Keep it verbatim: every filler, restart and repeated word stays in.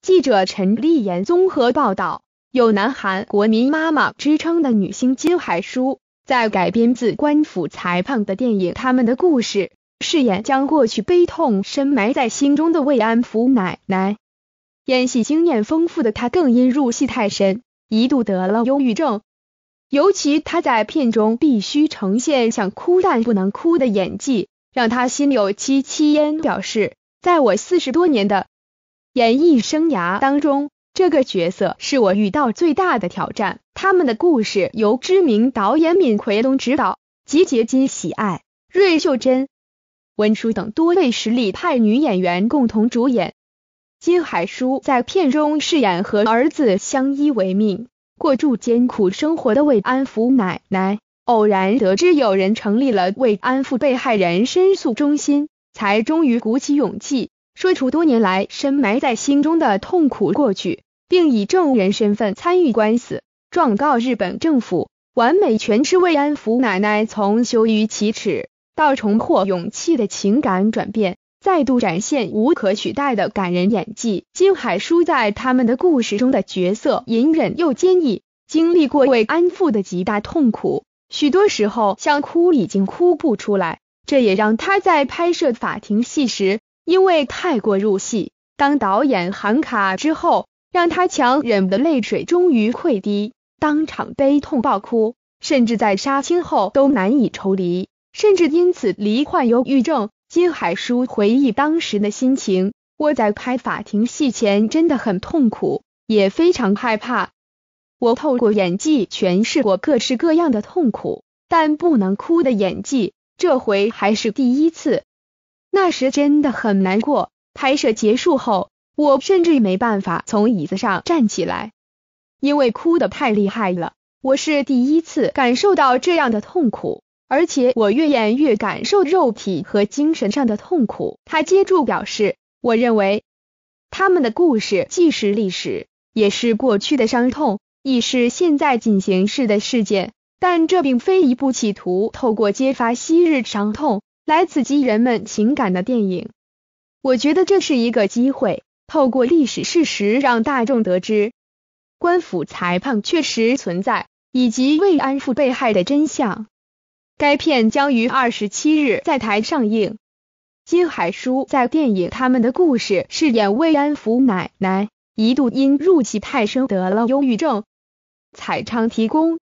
记者陈丽妍综合报道，有南韩国民妈妈之称的女星金海淑，在改编自官府裁判的电影《他们的故事》，饰演将过去悲痛深埋在心中的慰安妇奶奶。演戏经验丰富的她更因入戏太深，一度得了忧郁症。尤其她在片中必须呈现想哭但不能哭的演技，让她心有戚戚焉。表示，在我四十多年的演艺生涯当中，这个角色是我遇到最大的挑战。他们的故事由知名导演闵奎东执导，集结金喜爱、芮秀珍、文书等多位实力派女演员共同主演。金海淑在片中饰演和儿子相依为命、过住艰苦生活的慰安妇奶奶，偶然得知有人成立了慰安妇被害人申诉中心，才终于鼓起勇气说出多年来深埋在心中的痛苦过去，并以证人身份参与官司，状告日本政府，完美诠释慰安妇奶奶从羞于启齿到重获勇气的情感转变，再度展现无可取代的感人演技。金海淑在他们的故事中的角色隐忍又坚毅，经历过慰安妇的极大痛苦，许多时候想哭已经哭不出来，这也让她在拍摄法庭戏时因为太过入戏，当导演喊卡之后，让他强忍的泪水终于溃堤，当场悲痛爆哭，甚至在杀青后都难以抽离，甚至因此罹患忧郁症。金海淑回忆当时的心情，我在拍法庭戏前真的很痛苦，也非常害怕。我透过演技诠释过各式各样的痛苦，但不能哭的演技，这回还是第一次。那时真的很难过，拍摄结束后，我甚至没办法从椅子上站起来，因为哭得太厉害了。我是第一次感受到这样的痛苦，而且我越演越感受肉体和精神上的痛苦。他接住表示，我认为他们的故事既是历史，也是过去的伤痛，亦是现在进行式的事件，但这并非一部企图透过揭发昔日伤痛来刺激人们情感的电影。我觉得这是一个机会，透过历史事实让大众得知官府裁判确实存在，以及慰安妇被害的真相。该片将于二十七日在台上映。金海淑在电影《他们的故事》饰演慰安妇奶奶，一度因入戏太深得了忧郁症。彩昌提供。